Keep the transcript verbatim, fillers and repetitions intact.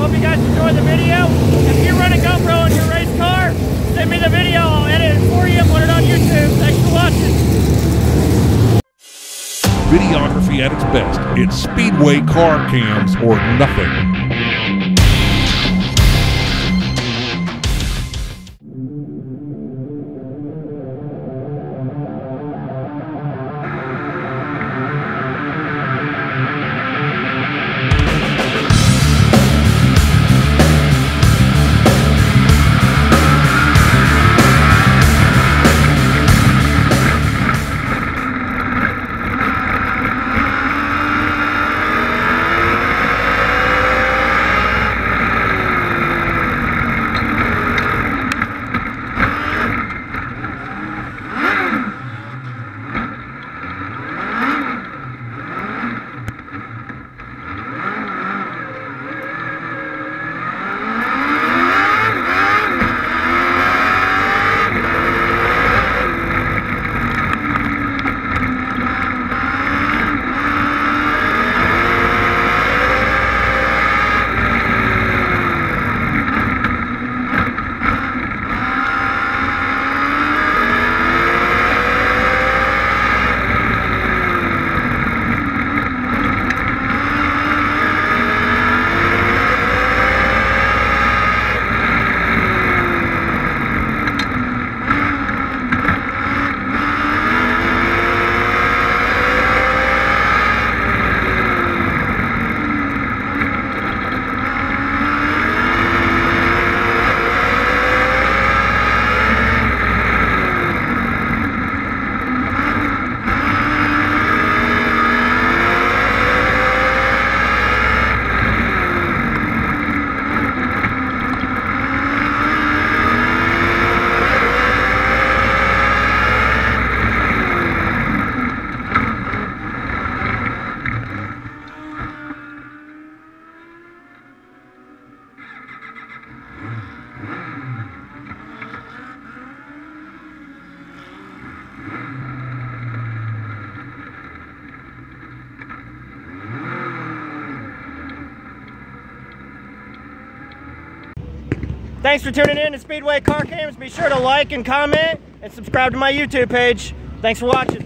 hope you guys enjoyed the video. If you run a GoPro in your race car, send me the video. I'll edit it for you and put it on YouTube. Thanks for watching. Videography at its best. It's Speedway car cams or nothing. Thanks for tuning in to Speedway Car Cams. Be sure to like and comment and subscribe to my YouTube page. Thanks for watching.